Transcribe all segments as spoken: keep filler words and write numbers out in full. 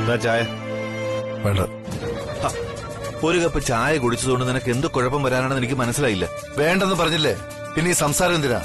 ചായ വേണ്ട. ഒരു കപ്പ് ചായ കുടിച്ചതുകൊണ്ട് നിനക്ക് എന്ത് കുഴപ്പം വരാനാണെന്ന് എനിക്ക് മനസ്സിലായില്ല. വേണ്ടെന്ന് പറഞ്ഞില്ലേ, പിന്നെ ഈ സംസാരം എന്തിനാ?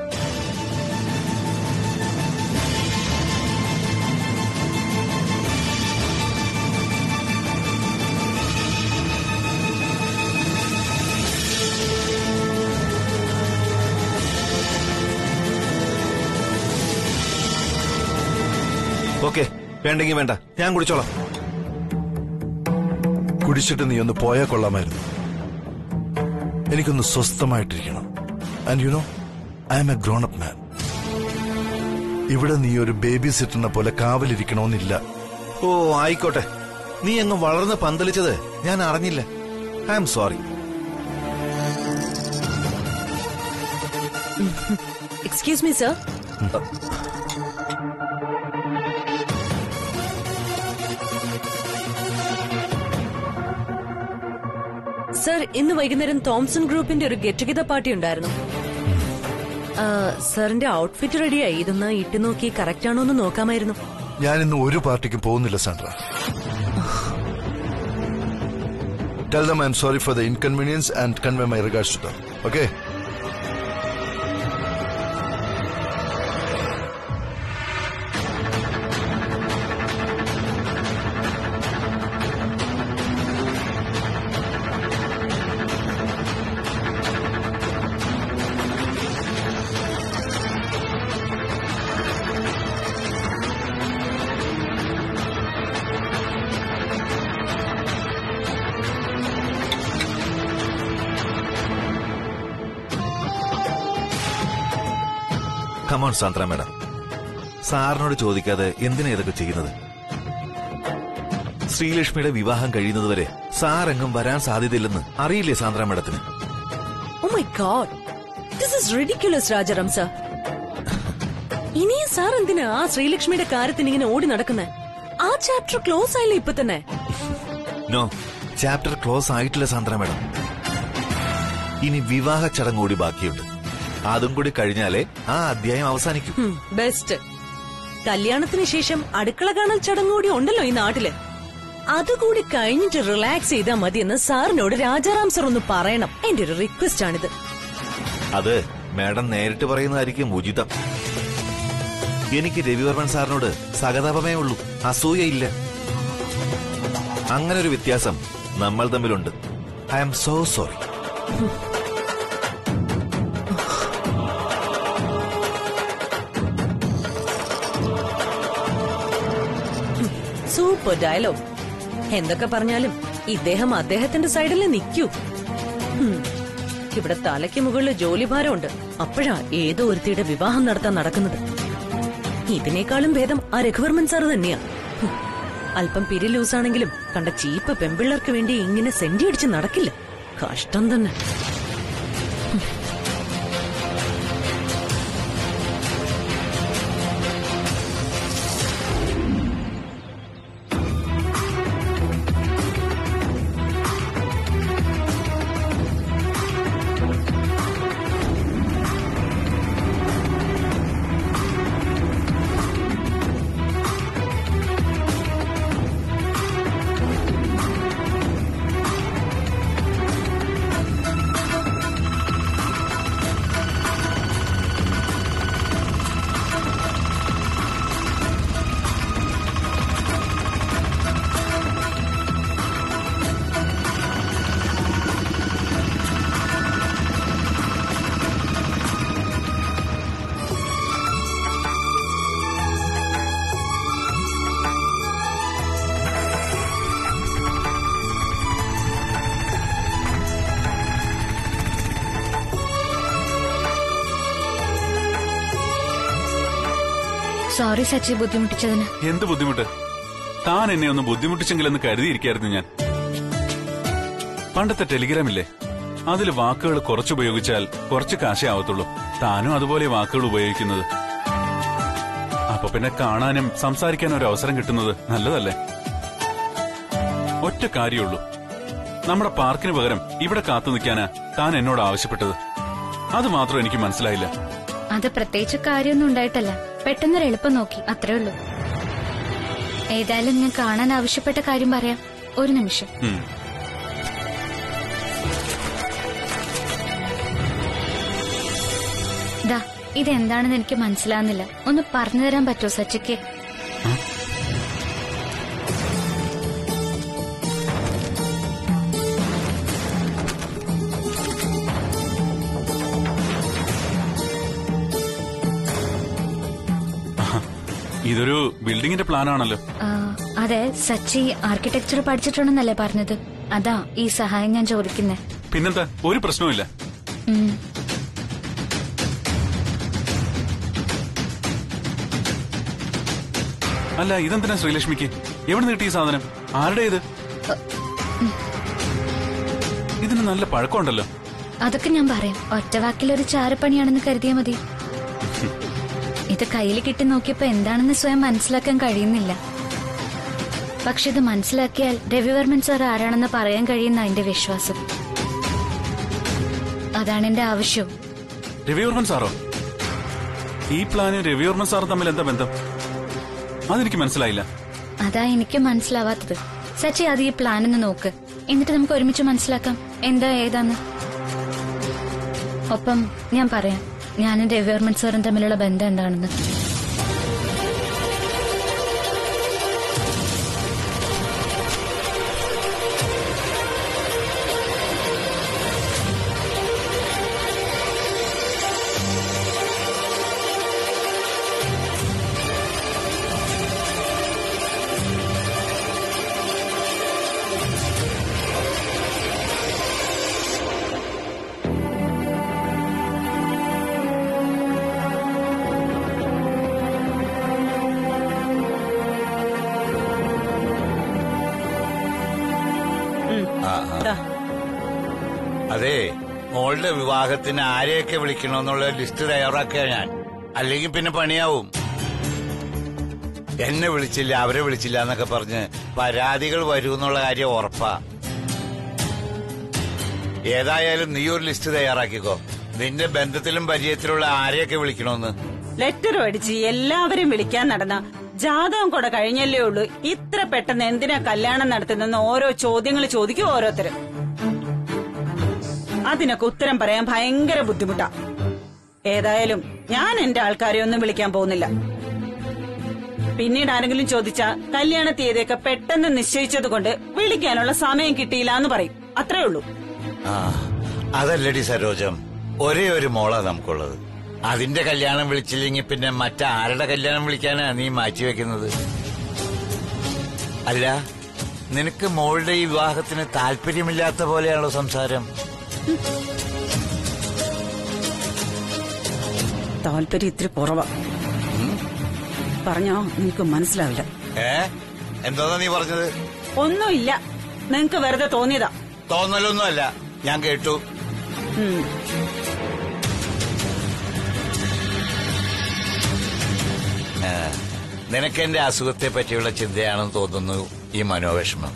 ഓക്കെ, വേണ്ടെങ്കിൽ വേണ്ട, ഞാൻ കുടിച്ചോളാം. കുടിച്ചിട്ട് നീ ഒന്ന് പോയാൽ കൊള്ളാമായിരുന്നു. എനിക്കൊന്ന് സ്വസ്ഥമായിട്ടിരിക്കണം. And you know, I am a grown up man. ഇവിടെ നീ ഒരു ബേബി സിറ്ററിനെ പോലെ കാവലിരിക്കണമെന്നില്ല. ഓ ആയിക്കോട്ടെ, നീ അങ്ങ് വളർന്ന് പന്തലിച്ചത് ഞാൻ അറിഞ്ഞില്ല. I am sorry. Excuse me sir. Sir, ഇന്ന് വൈകുന്നേരം തോംസൺ ഗ്രൂപ്പിന്റെ ഒരു ഗെറ്റ് ടുഗദർ പാർട്ടി ഉണ്ടായിരുന്നു. സാറിന്റെ ഔട്ട്ഫിറ്റ് റെഡിയായി. ഇതൊന്ന് ഇട്ടു നോക്കി കറക്റ്റ് ആണോ എന്ന് നോക്കാമായിരുന്നു. ഞാൻ ഇന്ന് ഒരു പാർട്ടിക്കും പോകുന്നില്ല Sandra. Tell them I'm sorry for the inconvenience and convey my regards to them. Okay? Come on Sandra madam, സാറിനോട് ചോദിക്കാതെ എന്തിനാ ഇതൊക്കെ ചെയ്യുന്നത്? ശ്രീലക്ഷ്മിയുടെ വിവാഹം കഴിയുന്നതുവരെ സാറെങ്ങും വരാൻ സാധ്യതയില്ലെന്ന് അറിയില്ലേ സാന്ദ്ര മാഡത്തിന്? Oh my god, this is ridiculous Rajaram sir. ഇനിയും സാർ എന്തിനാ ആ ശ്രീലക്ഷ്മിയുടെ കാര്യത്തിന് ഇങ്ങനെ ഓടി നടക്കുന്നത്? ആ ചാപ്റ്റർ ക്ലോസ് ആയില്ലേ ഇപ്പൊ തന്നെ? നോ, ചാപ്റ്റർ ക്ലോസ് ആയിട്ടില്ല സാന്ദ്ര മാഡം. ഇനി വിവാഹ ചടങ്ങ് കൂടി ബാക്കിയുണ്ട്. അതും കൂടി കഴിഞ്ഞാലേ ആ അധ്യായം അവസാനിക്കും. ബെസ്റ്റ്. കല്യാണത്തിന് ശേഷം അടുക്കള കാണൽ ചടങ്ങ് കൂടി ഉണ്ടല്ലോ ഈ നാട്ടില്. അതുകൂടി കഴിഞ്ഞിട്ട് റിലാക്സ് ചെയ്താൽ മതിയെന്ന് സാറിനോട് രാജാറാം സർ ഒന്ന് പറയണം. എന്റെ ഒരു റിക്വസ്റ്റ് ആണിത്. അത് മാഡം നേരിട്ട് പറയുന്നതായിരിക്കും ഉചിതം. എനിക്ക് രവിവർമ്മൻ സാറിനോട് സഹതാപമേ ഉള്ളൂ, അസൂയയില്ല. അങ്ങനെ ഒരു വ്യത്യാസം നമ്മൾ തമ്മിലുണ്ട്. I am so sorry. Super dialogue. എന്തൊക്കെ പറഞ്ഞാലും ഇദ്ദേഹം അദ്ദേഹത്തിന്റെ സൈഡിൽ നിൽക്കൂ. ഇവിടെ തലയ്ക്ക് മുകളിൽ ജോലിഭാരമുണ്ട്. അപ്പോഴാ ഏതോ ഒരുത്തിയുടെ വിവാഹം നടത്താൻ നടക്കുന്നത്. ഇതിനേക്കാളും ഭേദം ആ രഘുവർമ്മൻ സാർ തന്നെയാ. അല്പം പിരി ലൂസാണെങ്കിലും കണ്ട ചീപ്പ് പെമ്പിള്ളേർക്ക് വേണ്ടി ഇങ്ങനെ സെന്റി അടിച്ച് നടക്കില്ല. കഷ്ടം തന്നെ. സോറി സച്ചി, ബുദ്ധിമുട്ടിച്ചതിന്. എന്ത് ബുദ്ധിമുട്ട്? താൻ എന്നെ ഒന്ന് ബുദ്ധിമുട്ടിച്ചെങ്കിലെന്ന് കരുതിയിരിക്കായിരുന്നു ഞാൻ. പണ്ടത്തെ ടെലിഗ്രാമില്ലേ, അതിൽ വാക്കുകൾ കുറച്ചുപയോഗിച്ചാൽ കുറച്ച് കാശേ ആവത്തുള്ളൂ. താനും അതുപോലെ വാക്കുകൾ ഉപയോഗിക്കുന്നത്. അപ്പൊ പിന്നെ കാണാനും സംസാരിക്കാനും ഒരു അവസരം കിട്ടുന്നത് നല്ലതല്ലേ? ഒറ്റ കാര്യമുള്ളൂ, നമ്മുടെ പാർക്കിന് പകരം ഇവിടെ കാത്തു നിൽക്കാനാ താൻ എന്നോട് ആവശ്യപ്പെട്ടത്. അത് മാത്രം എനിക്ക് മനസ്സിലായില്ല. അത് പ്രത്യേകിച്ച് കാര്യമൊന്നും ഉണ്ടായിട്ടല്ല, പെട്ടെന്നൊരു എളുപ്പം നോക്കി, അത്രേ ഉള്ളൂ. ഏതായാലും ഞാൻ കാണാൻ ആവശ്യപ്പെട്ട കാര്യം പറയാം. ഒരു നിമിഷം. ഉം. ദാ ഇതെന്താണെന്ന് എനിക്ക് മനസ്സിലാവുന്നില്ല. ഒന്ന് പറഞ്ഞു തരാൻ പറ്റുമോ സച്ചിക്ക്? ഇതൊരു ബിൽഡിങ്ങിന്റെ പ്ലാൻ ആണല്ലോ. ആ, അതെ, സച്ചി ആർക്കിടെക്ചർ പഠിച്ചിട്ടുണ്ടെന്നല്ലേ പറഞ്ഞത്? അതാ ഈ സഹായം ഞാൻ ചോദിക്കുന്നേ. പിന്നെന്താ, ഒരു പ്രശ്നവുമില്ല. ഉം. അല്ല, ഇതെന്തിനാ ശ്രീലക്ഷ്മിക്ക്? എവിടെ നിന്ന് കിട്ടിയ സാധനം? ആരുടെ ഇത്? ഇതിന് നല്ല പഴക്കമുണ്ടല്ലോ. അതൊക്കെ ഞാൻ പറയാം. ഒറ്റവാക്കിലൊരു ചാരപ്പണിയാണെന്ന് കരുതിയാ മതി. ഇത് കയ്യിൽ കിട്ടി നോക്കിയപ്പോ എന്താണെന്ന് സ്വയം മനസ്സിലാക്കാൻ കഴിയുന്നില്ല. പക്ഷെ ഇത് മനസ്സിലാക്കിയാൽ രവിവർമ്മൻ സാർ ആരാണെന്ന് പറയാൻ കഴിയുന്ന എന്റെ വിശ്വാസം. അതാണ് എന്റെ ആവശ്യവും. രവിവർമ്മൻ സാറോ? ഈ പ്ലാന് രവിവർമ്മൻ സാറും തമ്മിൽ എന്താ ബന്ധം? അതെനിക്ക് മനസ്സിലായില്ല. അതാ എനിക്ക് മനസ്സിലാവാത്തത്. സച്ചി അത് ഈ പ്ലാനൊന്ന് നോക്ക്, എന്നിട്ട് നമുക്ക് ഒരുമിച്ച് മനസ്സിലാക്കാം എന്താ ഏതാന്ന്. ഒപ്പം ഞാൻ പറയാം ഞാനും രവിവർമ്മൻ സാറും തമ്മിലുള്ള ബന്ധം എന്താണെന്ന്. അതെ, മോളുടെ വിവാഹത്തിന് ആരെയൊക്കെ വിളിക്കണമെന്നുള്ള ലിസ്റ്റ് തയ്യാറാക്കുക ഞാൻ. അല്ലെങ്കിൽ പിന്നെ പണിയാവും. എന്നെ വിളിച്ചില്ല, അവരെ വിളിച്ചില്ല എന്നൊക്കെ പറഞ്ഞ് പരാതികൾ വരുമെന്നുള്ള കാര്യം ഉറപ്പാ. ഏതായാലും നീ ഒരു ലിസ്റ്റ് തയ്യാറാക്കിക്കോ. നിന്റെ ബന്ധത്തിലും പരിചയത്തിലുള്ള ആരെയൊക്കെ വിളിക്കണമെന്ന്. ലെറ്റർ അടിച്ച് എല്ലാവരും വിളിക്കാൻ നടന്ന ജാതകം കൂടെ കഴിഞ്ഞല്ലേ ഉള്ളൂ. ഇത്ര പെട്ടെന്ന് എന്തിനാ കല്യാണം നടത്തുന്നെന്ന് ഓരോ ചോദ്യങ്ങൾ ചോദിക്കും ഓരോരുത്തരും. അതിനൊക്കെ ഉത്തരം പറയാൻ ഭയങ്കര ബുദ്ധിമുട്ടാ. ഏതായാലും ഞാൻ എന്റെ ആൾക്കാരെ ഒന്നും വിളിക്കാൻ പോകുന്നില്ല. പിന്നീട് ആരെങ്കിലും ചോദിച്ചാ കല്യാണ തീയതിയൊക്കെ പെട്ടെന്ന് നിശ്ചയിച്ചത് കൊണ്ട് വിളിക്കാനുള്ള സമയം കിട്ടിയില്ല എന്ന് പറയും. അത്രേ ഉള്ളൂ. ആ, അതല്ലടി സരോജം, ഒരേ ഒരു മോളാ നമുക്കുള്ളത്. അതിന്റെ കല്യാണം വിളിച്ചില്ലെങ്കിൽ പിന്നെ മറ്റാരുടെ കല്യാണം വിളിക്കാനാ നീ മാറ്റിവെക്കുന്നത്? അല്ല, നിനക്ക് മോളുടെ ഈ വിവാഹത്തിന് താല്പര്യമില്ലാത്ത പോലെയാണല്ലോ സംസാരം. താല്പര്യം ഇത്തിരി കുറവാ. പറഞ്ഞോ, നിനക്ക് മനസ്സിലാവില്ല. ഏ എന്താ നീ പറഞ്ഞത്? ഒന്നുമില്ല, നിങ്ങക്ക് വെറുതെ തോന്നിയതാ. തോന്നലൊന്നുമല്ല, ഞാൻ കേട്ടു. നിനക്ക് എന്റെ അസുഖത്തെ പറ്റിയുള്ള ചിന്തയാണെന്ന് തോന്നുന്നു ഈ മനോവിഷമം.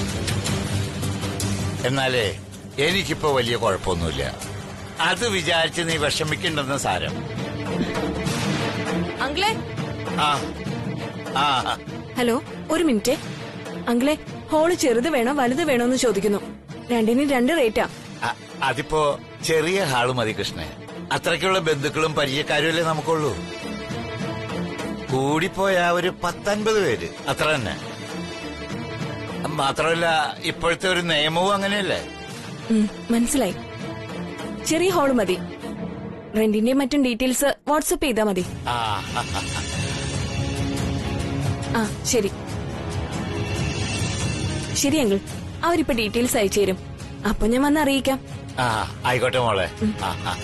എന്നാലേ എനിക്കിപ്പോ വലിയ കുഴപ്പമൊന്നുമില്ല. അത് വിചാരിച്ച് നീ വിഷമിക്കണ്ടെന്ന് സാരം. അങ്കിളെ. ആ ആ ഹലോ, ഒരു മിനിറ്റ്. അങ്കിളെ, ഹോള് ചെറുത് വേണോ വലുത് വേണോന്ന് ചോദിക്കുന്നു. രണ്ടിനും രണ്ട് റേറ്റാ. അതിപ്പോ ചെറിയ ഹാള് മതി കൃഷ്ണൻ. അത്രയ്ക്കുള്ള ബന്ധുക്കളും പരിചയക്കാരും അല്ലേ നമുക്കുള്ളൂ. കൂടിപ്പോയ ഒരു പത്തൊൻപത് പേര്, അത്ര തന്നെ. മാത്രമല്ല ഇപ്പോഴത്തെ ഒരു നിയമവും അങ്ങനെയല്ലേ. മനസ്സിലായി. ചെറിയ ഹോള് മതി. റെന്റിന്റെയും മറ്റും ഡീറ്റെയിൽസ് വാട്സ്ആപ്പ് ചെയ്താ മതി. ആ ശരി ശരി അങ്കിൾ, അവരിപ്പോ ഡീറ്റെയിൽസ് അയച്ചു തരും. അപ്പൊ ഞാൻ വന്ന് അറിയിക്കാം. ആ ആയിക്കോട്ടെ മോളെ. ആ ആ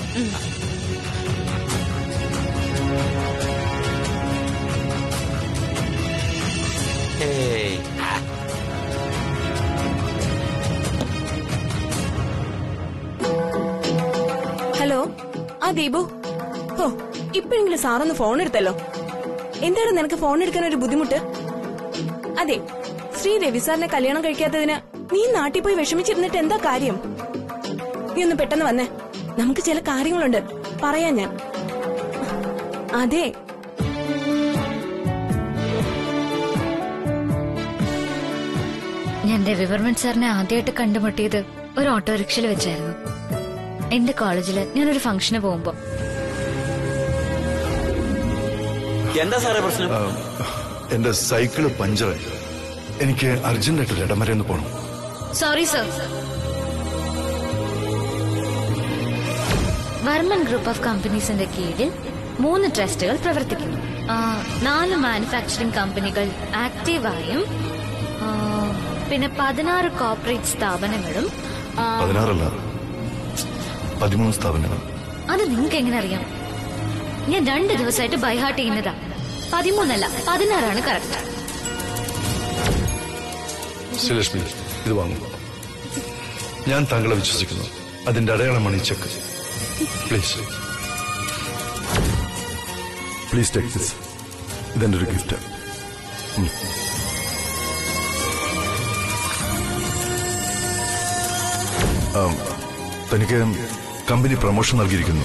ഹലോ, ആ ദീപു. ഓ, ഇപ്പോഴെങ്കിലും സാറൊന്ന് ഫോൺ എടുത്തല്ലോ. എന്താണ് നിനക്ക് ഫോൺ എടുക്കാൻ ഒരു ബുദ്ധിമുട്ട്? അതെ, ശ്രീ രവി സാറിനെ കല്യാണം കഴിക്കാത്തതിന് നീ നാട്ടിൽ പോയി വിഷമിച്ചിരുന്നിട്ട് എന്താ കാര്യം? നീ ഒന്ന് പെട്ടെന്ന് വന്നേ, നമുക്ക് ചില കാര്യങ്ങളുണ്ട് പറയാൻ. ഞാൻ അതെ ഞാൻ രവിവർമ്മൻ സാറിനെ ആദ്യമായിട്ട് കണ്ടുമുട്ടിയത് ഒരു ഓട്ടോറിക്ഷയിൽ വെച്ചായിരുന്നു. എന്റെ കോളേജില് ഞാനൊരു ഫംഗ്ഷന് പോകുമ്പോ. എന്താ സാറേ പ്രശ്നം? എന്റെ സൈക്കിള് പഞ്ചറായി. എനിക്ക് അർജന്റായിട്ട് ഇടം വരെ ഒന്ന് പോകണം. Sorry sir. Varman group of കമ്പനീസിന്റെ കീഴിൽ മൂന്ന് ട്രസ്റ്റുകൾ പ്രവർത്തിക്കുന്നു. നാല് മാനുഫാക്ചറിംഗ് കമ്പനികൾ ആക്റ്റീവായും പിന്നെ പതിനാറ് കോർപ്പറേറ്റ് സ്ഥാപനങ്ങളും. പതിനാറല്ല, പതിമൂന്ന് സ്ഥാപനങ്ങൾ. അത് നിങ്ങൾക്ക് എങ്ങനെ അറിയാം? ഞാൻ രണ്ട് ദിവസമായിട്ട് ബൈഹാർട്ട് ചെയ്യുന്നതാ. പതിമൂന്നല്ല പതിനാറാണ് കറക്റ്റ്. ശ്രീലക്ഷ്മി, ഇത് വാങ്ങും. ഞാൻ താങ്കളെ വിശ്വസിക്കുന്നു. അതിന്റെ അടയാളമാണ് ഈ cheque. Please please take this. ഇതെന്റെ ഒരു ഗിഫ്റ്റ്. തനിക്ക് കമ്പനി പ്രമോഷൻ നൽകിയിരിക്കുന്നു.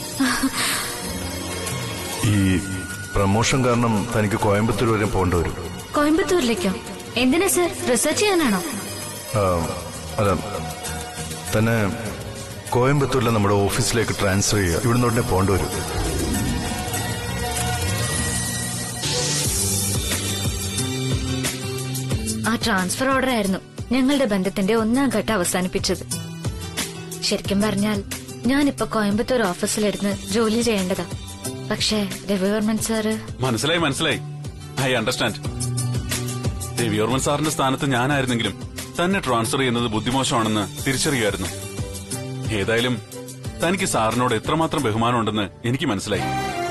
ഈ പ്രമോഷൻ കാരണം തനിക്ക് കോയമ്പത്തൂർ വരെ പോകേണ്ടി വരും. കോയമ്പത്തൂരിലേക്കോ? എന്തിനാ സർ? റിസർച്ച് ചെയ്യാനാണോ? അല്ല, തന്നെ കോയമ്പത്തൂരിലെ നമ്മുടെ ഓഫീസിലേക്ക് ട്രാൻസ്ഫർ ചെയ്യുക. ഇവിടുന്ന് ഉടനെ പോകേണ്ടി വരും. ആ ട്രാൻസ്ഫർ ഓർഡർ ആയിരുന്നു ഞങ്ങളുടെ ബന്ധത്തിന്റെ ഒന്നാം ഘട്ടം അവസാനിപ്പിച്ചത്. ശരിക്കും പറഞ്ഞാൽ ഞാനിപ്പോ കോയമ്പത്തൂർ ഓഫീസിലിരുന്ന് ജോലി ചെയ്യേണ്ടതാ. പക്ഷേ രവിവർമ്മൻ സാറ്. മനസ്സിലായി മനസ്സിലായി ഐ അണ്ടർസ്റ്റാൻഡ്. രവിവർമ്മൻ സാറിന്റെ സ്ഥാനത്ത് ഞാനായിരുന്നെങ്കിലും തന്നെ ട്രാൻസ്ഫർ ചെയ്യുന്നത് ബുദ്ധിമോശമാണെന്ന് തിരിച്ചറിയുമായിരുന്നു. ഏതായാലും തനിക്ക് സാറിനോട് എത്രമാത്രം ബഹുമാനമുണ്ടെന്ന് എനിക്ക് മനസ്സിലായി.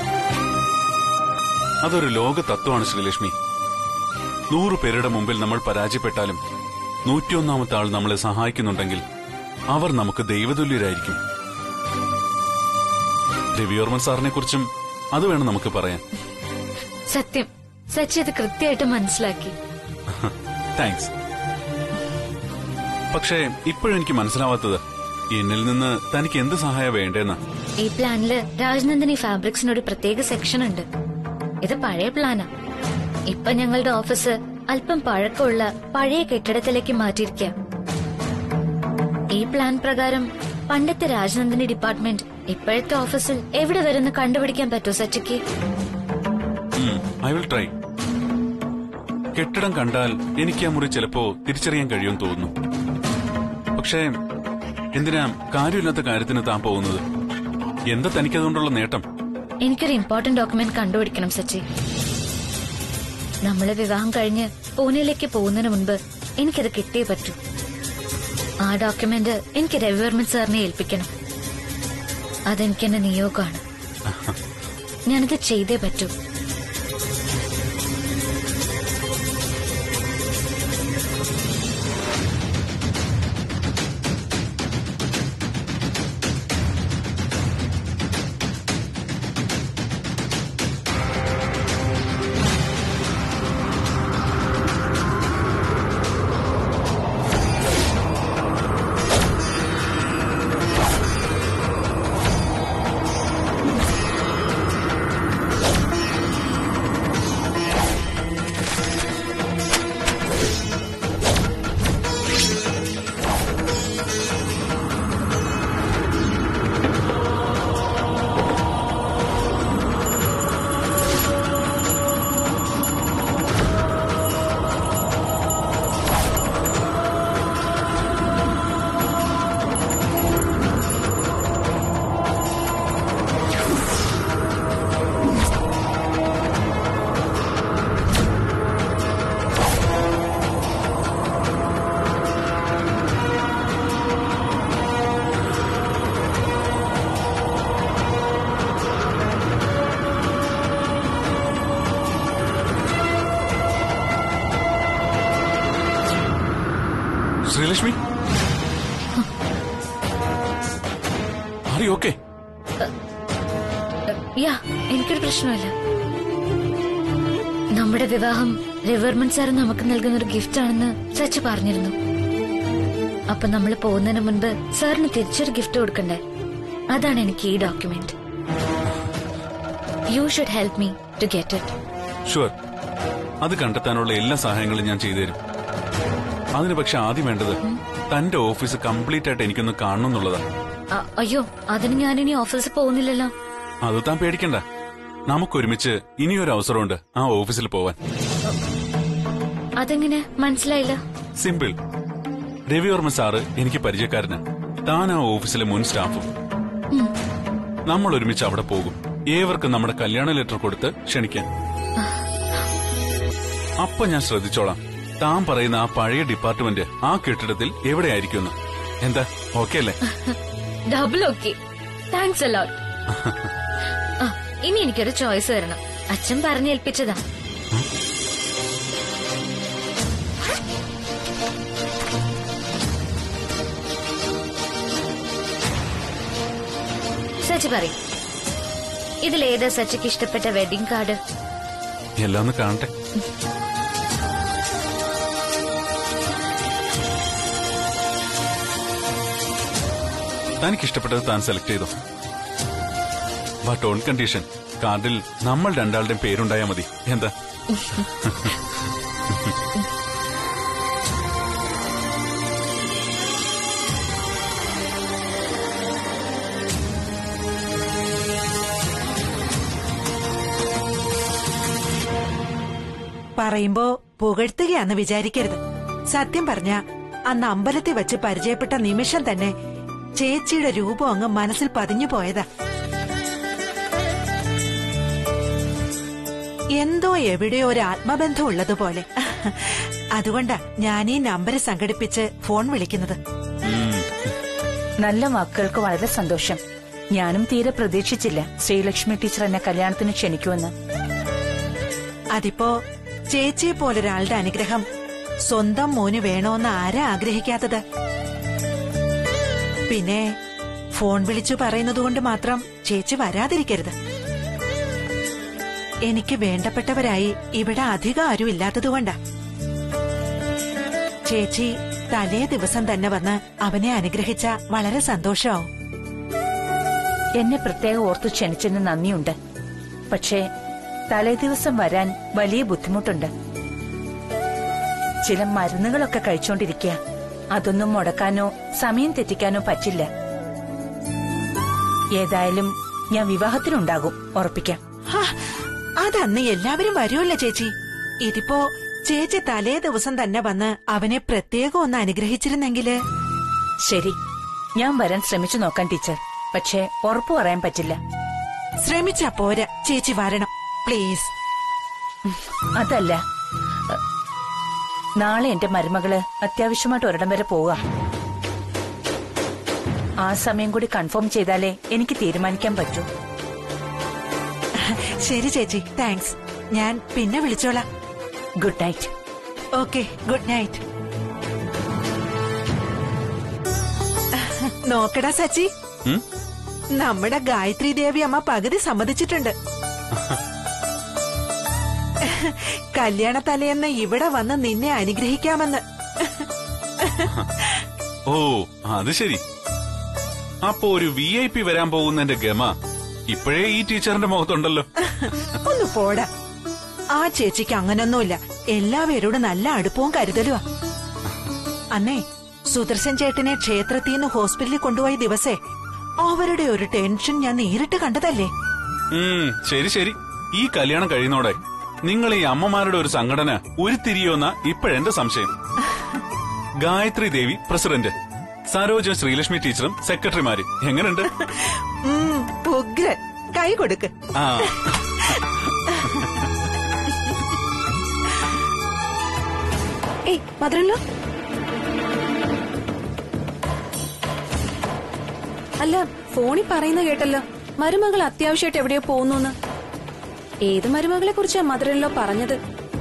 അതൊരു ലോക തത്വമാണ് ശ്രീലക്ഷ്മി. നൂറു പേരുടെ മുമ്പിൽ നമ്മൾ പരാജയപ്പെട്ടാലും നൂറ്റിയൊന്നാമത്തെ ആൾ നമ്മളെ സഹായിക്കുന്നുണ്ടെങ്കിൽ അവർ നമുക്ക് ദൈവതുല്യരായിരിക്കും. രവിവർമ്മൻ സാറിനെ കുറിച്ചും അത് വേണം നമുക്ക് പറയാൻ. സത്യം, സച്ചി അത് കൃത്യമായിട്ട് മനസ്സിലാക്കി. താങ്ക്സ്. പക്ഷേ ഇപ്പോഴെനിക്ക് മനസ്സിലാവാത്തത് എന്നിൽ നിന്ന് തനിക്ക് എന്ത് സഹായം വേണ്ടെന്ന്. ഈ പ്ലാനില് രാജ്നന്ദിനി ഫാബ്രിക്സിനൊരു പ്രത്യേക സെക്ഷൻ ഉണ്ട്. ഇത് പഴയ പ്ലാനാ. ഇപ്പൊ ഞങ്ങളുടെ ഓഫീസ് അല്പം പഴക്കമുള്ള പഴയ കെട്ടിടത്തിലേക്ക് മാറ്റിയിരിക്കുക. ഈ പ്ലാൻ പ്രകാരം പണ്ടത്തെ രാജ്നന്ദിനി ഡിപ്പാർട്ട്മെന്റ് ഇപ്പോഴത്തെ ഓഫീസിൽ എവിടെ വരുന്ന കണ്ടുപിടിക്കാൻ പറ്റുമോ സച്ചിക്ക്? I will try. കെട്ടിടം കണ്ടാൽ എനിക്ക് ആ മുറി ചിലപ്പോ തിരിച്ചറിയാൻ കഴിയുമെന്ന് തോന്നുന്നു. പക്ഷേ എന്തിനാ കാര്യമില്ലാത്ത കാര്യത്തിന് താൻ പോകുന്നത്? എന്താ തനിക്കതുകൊണ്ടുള്ള നേട്ടം? എനിക്കൊരു ഇമ്പോർട്ടന്റ് ഡോക്യുമെന്റ് കണ്ടുപിടിക്കണം സച്ചി. നമ്മള് വിവാഹം കഴിഞ്ഞ് പൂനെയിലേക്ക് പോകുന്നതിന് മുൻപ് എനിക്കത് കിട്ടിയേ പറ്റൂ. ആ ഡോക്യുമെന്റ് എനിക്ക് രവിവർമ്മൻ സാറിനെ ഏൽപ്പിക്കണം. അതെനിക്ക് എന്റെ നിയോഗമാണ്. ഞാനത് ചെയ്തേ പറ്റൂ. Sreelakshmi, are you okay? Yeah, എനിക്കൊരു പ്രശ്നമില്ല. നമ്മുടെ വിവാഹം രവിവർമ്മൻ സാർ നമുക്ക് നൽകുന്ന ഒരു ഗിഫ്റ്റ് ആണെന്ന് സച്ച് പറഞ്ഞിരുന്നു. അപ്പൊ നമ്മൾ പോകുന്നതിന് മുൻപ് സാറിന് തിരിച്ചൊരു ഗിഫ്റ്റ് കൊടുക്കണ്ടേ? അതാണ് എനിക്ക് ഈ document. You should help me to get it. Sure. അത് കണ്ടെത്താനുള്ള എല്ലാ സഹായങ്ങളും ഞാൻ ചെയ്തുതരും. അതിന് പക്ഷെ ആദ്യം വേണ്ടത് തന്റെ ഓഫീസ് കംപ്ലീറ്റ് ആയിട്ട് എനിക്കൊന്ന് കാണണം എന്നുള്ളതാ. അ- അയ്യോ അതിന് ഞാനിനി ഓഫീസിൽ പോകുന്നില്ലല്ലോ. അത് താൻ പേടിക്കണ്ട. നമുക്കൊരുമിച്ച് ഇനിയൊരു അവസരമുണ്ട് ആ ഓഫീസിൽ പോവാൻ. അതെങ്ങനെ മനസ്സിലായില്ല? സിമ്പിൾ. രവിവർമ്മ സാറ് എനിക്ക് പരിചയക്കാരന്. താൻ ആ ഓഫീസിലെ മുൻ സ്റ്റാഫും. നമ്മൾ ഒരുമിച്ച് അവിടെ പോകും. ഏവർക്കും നമ്മുടെ കല്യാണ ലെറ്റർ കൊടുത്ത് ക്ഷണിക്കാൻ. അപ്പൊ ഞാൻ ശ്രദ്ധിച്ചോളാം താൻ പറയുന്ന ആ പഴയ ഡിപ്പാർട്ട്മെന്റ് ആ കെട്ടിടത്തിൽ എവിടെയായിരിക്കും. എന്താ ഓക്കെ അല്ലേ? Double okay. Thanks a lot. ഇനി എനിക്കൊരു ചോയ്സ് തരണം. അച്ഛൻ പറഞ്ഞേൽപ്പിച്ചതാ. സച്ചി പറയും, ഇതിലേതാ സച്ചിക്ക് ഇഷ്ടപ്പെട്ട വെഡിങ് കാർഡ്? എല്ലാം ഒന്ന് കാണട്ടെ. തനിക്ക് ഇഷ്ടപ്പെട്ടത് താൻ സെലക്ട് ചെയ്തോ. ബട്ട് ഓൺ കണ്ടീഷൻ, കാർഡിൽ നമ്മൾ രണ്ടാളുടെയും പേരുണ്ടായാൽ മതി. എന്താ? പറയുമ്പോ പുകഴ്ത്തുകയാന്ന് വിചാരിക്കരുത്. സത്യം പറഞ്ഞ അന്ന് അമ്പലത്തിൽ വെച്ച് പരിചയപ്പെട്ട നിമിഷം തന്നെ ചേച്ചിയുടെ രൂപം അങ്ങ് മനസ്സിൽ പതിഞ്ഞു പോയതാ. എന്തോ എവിടെയോ ഒരു ആത്മബന്ധം ഉള്ളതുപോലെ. അതുകൊണ്ടാ ഞാൻ ഈ നമ്പർ സംഘടിപ്പിച്ച് ഫോൺ വിളിക്കുന്നത്. നല്ല വാക്കുകൾക്ക് വളരെ സന്തോഷം. ഞാനും തീരെ പ്രതീക്ഷിച്ചില്ല ശ്രീലക്ഷ്മി ടീച്ചർ എന്നെ കല്യാണത്തിന് ക്ഷണിക്കുമെന്ന്. അതിപ്പോ ചേച്ചിയെ പോലൊരാളുടെ അനുഗ്രഹം സ്വന്തം മോന് വേണോന്ന് ആരാ ആഗ്രഹിക്കാത്തത്? പിന്നെ ഫോൺ വിളിച്ചു പറയുന്നതുകൊണ്ട് മാത്രം ചേച്ചി വരാതിരിക്കരുത്. എനിക്ക് വേണ്ടപ്പെട്ടവരായി ഇവിടെ അധികം ആരും ഇല്ലാത്തതുകൊണ്ടാ. ചേച്ചി തലേ ദിവസം തന്നെ വന്ന് അവനെ അനുഗ്രഹിച്ച വളരെ സന്തോഷമാവും. എന്നെ പ്രത്യേകം ഓർത്തു ക്ഷണിച്ചതിന് നന്ദിയുണ്ട്. പക്ഷേ തലേ ദിവസം വരാൻ വലിയ ബുദ്ധിമുട്ടുണ്ട്. ചില മരുന്നുകളൊക്കെ കഴിച്ചോണ്ടിരിക്കുക. അതൊന്നും മുടക്കാനോ സമയം തെറ്റിക്കാനോ പറ്റില്ല. ഏതായാലും ഞാൻ വിവാഹത്തിനുണ്ടാകും, ഉറപ്പിക്കാം. അതന്ന് എല്ലാവരും വരുമല്ലോ ചേച്ചി. ഇതിപ്പോ ചേച്ചി തലേ ദിവസം തന്നെ വന്ന് അവനെ പ്രത്യേകം ഒന്ന് അനുഗ്രഹിച്ചിരുന്നെങ്കില്. ശരി, ഞാൻ വരാൻ ശ്രമിച്ചു നോക്കാം ടീച്ചർ. പക്ഷേ ഉറപ്പു പറയാൻ പറ്റില്ല. ശ്രമിച്ചാ പോരാ, ചേച്ചി വരണം പ്ലീസ്. അതല്ല, നാളെ എന്റെ മരുമകള് അത്യാവശ്യമായിട്ട് ഒരിടം വരെ പോവുക. ആ സമയം കൂടി കൺഫേം ചെയ്താലേ എനിക്ക് തീരുമാനിക്കാൻ പറ്റൂ. ശരി ചേച്ചി, താങ്ക്സ്. ഞാൻ പിന്നെ വിളിച്ചോളാം. Good night. Okay, good night. നോക്കടാ സച്ചി, നമ്മുടെ ഗായത്രി ദേവി അമ്മ പകുതി സമ്മതിച്ചിട്ടുണ്ട്. കല്യാണ തലേന്ന് ഇവിടെ വന്ന് നിന്നെ അനുഗ്രഹിക്കാമെന്ന്. ഓ അത് ശരി. അപ്പൊ ഒരു വി ഐ പി വരാൻ പോകുന്നതിന്റെ ഗമ ഇപ്പോഴേ ഈ ടീച്ചറിന്റെ മുഖത്തുണ്ടല്ലോ. ഒന്ന് പോടാ. ആ ചേച്ചിക്ക് അങ്ങനൊന്നുമില്ല. എല്ലാവരോടും നല്ല അടുപ്പവും കരുതലുവാ. അന്നേ സുദർശൻ ചേട്ടനെ ക്ഷേത്രത്തിൽ നിന്ന് ഹോസ്പിറ്റലിൽ കൊണ്ടുപോയ ദിവസേ അവരുടെ ഒരു ടെൻഷൻ ഞാൻ നേരിട്ട് കണ്ടതല്ലേ. ശരി ശരി. ഈ കല്യാണം കഴിയുന്നോടെ നിങ്ങൾ ഈ അമ്മമാരുടെ ഒരു സംഘടന ഉരുത്തിരിയോന്ന ഇപ്പോഴെന്റെ സംശയം. ഗായത്രി ദേവി പ്രസിഡന്റ്, സരോജ ശ്രീലക്ഷ്മി ടീച്ചറും സെക്രട്ടറിമാര്. എങ്ങനെയുണ്ട്? ഉഗ്രൻ. കൈ കൊടുക്ക്. ആ ഏയ് മദറല്ലോ. അല്ല, ഫോണിൽ പറയുന്ന കേട്ടല്ലോ മരുമകൾ അത്യാവശ്യമായിട്ട് എവിടെയോ പോകുന്നു. ഏത് മരുമകളെ കുറിച്ചാ മദറല്ലോ പറഞ്ഞത്?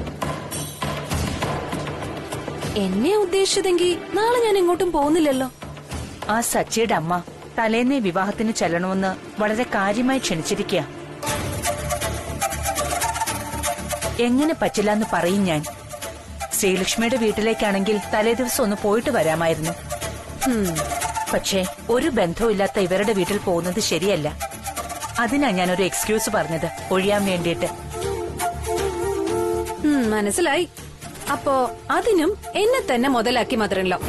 എന്നെ ഉദ്ദേശിച്ചതെങ്കിൽ നാളെ ഞാൻ എങ്ങോട്ടും പോകുന്നില്ലല്ലോ. ആ സച്ചിയുടെ അമ്മ തലേന്നേ വിവാഹത്തിന് ചെല്ലണമെന്ന് വളരെ കാര്യമായി ക്ഷണിച്ചിരിക്കുക. എങ്ങനെ പറ്റില്ലെന്ന് പറയും ഞാൻ. ശ്രീലക്ഷ്മിയുടെ വീട്ടിലേക്കാണെങ്കിൽ തലേ ദിവസം ഒന്ന് പോയിട്ട് വരാമായിരുന്നു. പക്ഷേ ഒരു ബന്ധവുമില്ലാത്ത ഇവരുടെ വീട്ടിൽ പോകുന്നത് ശരിയല്ല. അതിനാ ഞാനൊരു എക്സ്ക്യൂസ് പറഞ്ഞത്, ഒഴിയാൻ വേണ്ടിയിട്ട്. മനസ്സിലായി. അപ്പോ അതിനും എന്നെ തന്നെ മുതലാക്കി മദറിൻലോ.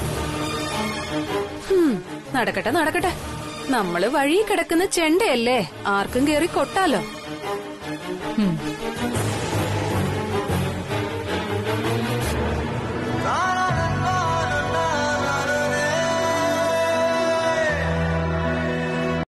നടക്കട്ടെ നടക്കട്ടെ, നമ്മള് വഴി കിടക്കുന്ന ചെണ്ടയല്ലേ, ആർക്കും കേറി കൊട്ടാലോ.